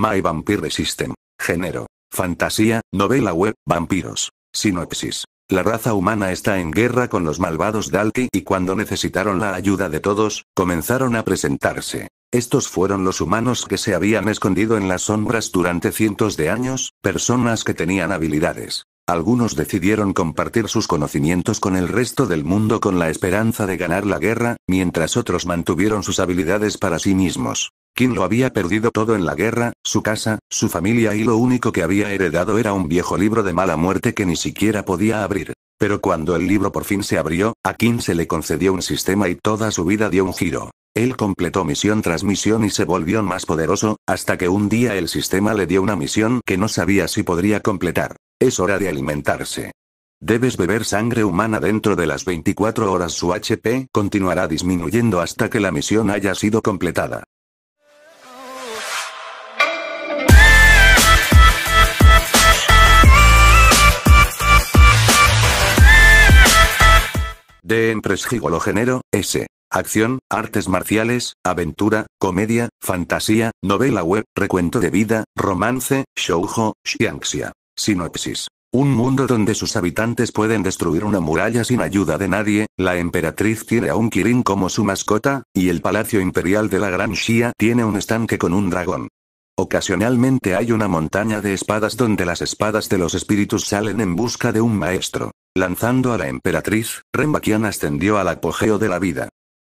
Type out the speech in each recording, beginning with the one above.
My Vampire System. Género: fantasía, novela web, vampiros. Sinopsis. La raza humana está en guerra con los malvados Dalki y cuando necesitaron la ayuda de todos, comenzaron a presentarse. Estos fueron los humanos que se habían escondido en las sombras durante cientos de años, personas que tenían habilidades. Algunos decidieron compartir sus conocimientos con el resto del mundo con la esperanza de ganar la guerra, mientras otros mantuvieron sus habilidades para sí mismos. Kim lo había perdido todo en la guerra, su casa, su familia y lo único que había heredado era un viejo libro de mala muerte que ni siquiera podía abrir. Pero cuando el libro por fin se abrió, a Kim se le concedió un sistema y toda su vida dio un giro. Él completó misión tras misión y se volvió más poderoso, hasta que un día el sistema le dio una misión que no sabía si podría completar. Es hora de alimentarse. Debes beber sangre humana dentro de las 24 horas. Su HP continuará disminuyendo hasta que la misión haya sido completada. The Empress Gigolo. Género: S. Acción, artes marciales, aventura, comedia, fantasía, novela web, recuento de vida, romance, shoujo, xianxia. Sinopsis. Un mundo donde sus habitantes pueden destruir una muralla sin ayuda de nadie, la emperatriz tiene a un Kirin como su mascota, y el palacio imperial de la Gran Xia tiene un estanque con un dragón. Ocasionalmente hay una montaña de espadas donde las espadas de los espíritus salen en busca de un maestro. Lanzando a la emperatriz, Renbakian ascendió al apogeo de la vida.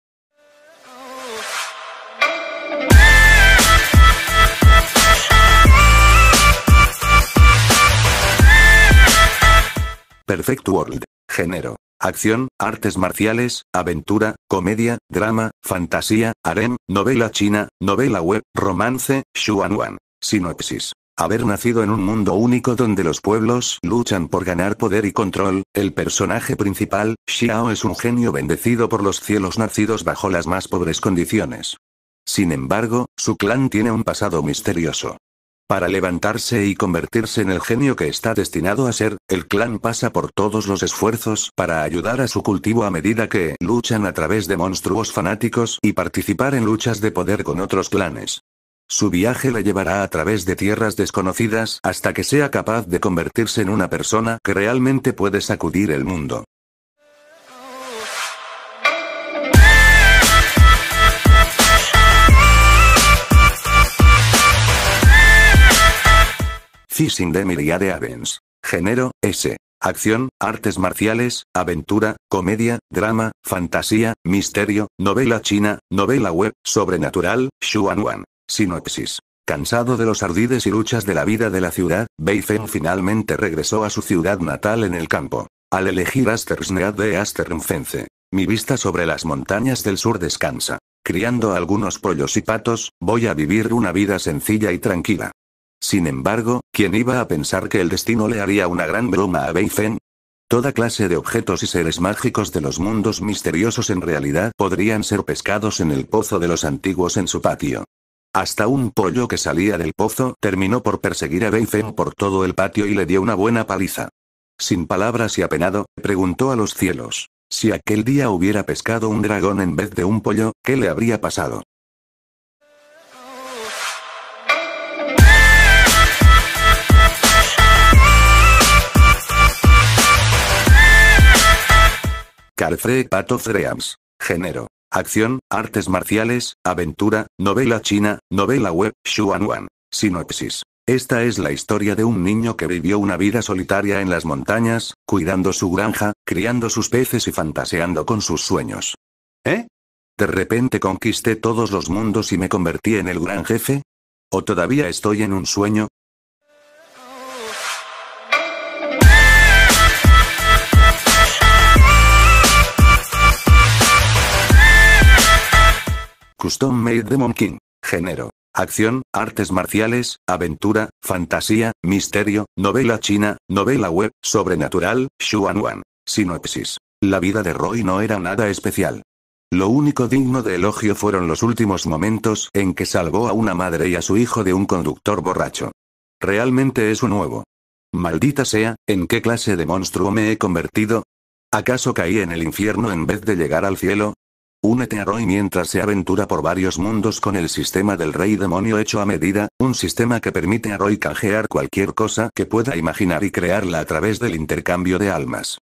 Perfect World. Género: acción, artes marciales, aventura, comedia, drama, fantasía, harem, novela china, novela web, romance, xuanwan. Sinopsis. Haber nacido en un mundo único donde los pueblos luchan por ganar poder y control, el personaje principal, Xiao, es un genio bendecido por los cielos nacidos bajo las más pobres condiciones. Sin embargo, su clan tiene un pasado misterioso. Para levantarse y convertirse en el genio que está destinado a ser, el clan pasa por todos los esfuerzos para ayudar a su cultivo a medida que luchan a través de monstruos fanáticos y participar en luchas de poder con otros clanes. Su viaje le llevará a través de tierras desconocidas hasta que sea capaz de convertirse en una persona que realmente puede sacudir el mundo. Fishing the Myriad Avens. Género: S. Acción, artes marciales, aventura, comedia, drama, fantasía, misterio, novela china, novela web, sobrenatural, xuanwan. Sinopsis. Cansado de los ardides y luchas de la vida de la ciudad, Wei Feng finalmente regresó a su ciudad natal en el campo. Al elegir Astersnead de Asternfence, mi vista sobre las montañas del sur descansa. Criando algunos pollos y patos, voy a vivir una vida sencilla y tranquila. Sin embargo, ¿quién iba a pensar que el destino le haría una gran broma a Wei Feng? Toda clase de objetos y seres mágicos de los mundos misteriosos en realidad podrían ser pescados en el pozo de los antiguos en su patio. Hasta un pollo que salía del pozo terminó por perseguir a Wei Feng por todo el patio y le dio una buena paliza. Sin palabras y apenado, preguntó a los cielos: si aquel día hubiera pescado un dragón en vez de un pollo, ¿qué le habría pasado? Carfree Path of Dreams. Género: acción, artes marciales, aventura, novela china, novela web, xuanwan. Sinopsis. Esta es la historia de un niño que vivió una vida solitaria en las montañas, cuidando su granja, criando sus peces y fantaseando con sus sueños. ¿Eh? ¿De repente conquisté todos los mundos y me convertí en el gran jefe? ¿O todavía estoy en un sueño? Custom Made Demon King. Género: acción, artes marciales, aventura, fantasía, misterio, novela china, novela web, sobrenatural, xuanwan. Sinopsis. La vida de Roy no era nada especial. Lo único digno de elogio fueron los últimos momentos en que salvó a una madre y a su hijo de un conductor borracho. Realmente es un nuevo. Maldita sea, ¿en qué clase de monstruo me he convertido? ¿Acaso caí en el infierno en vez de llegar al cielo? Únete a Roy mientras se aventura por varios mundos con el sistema del Rey Demonio hecho a medida, un sistema que permite a Roy canjear cualquier cosa que pueda imaginar y crearla a través del intercambio de almas.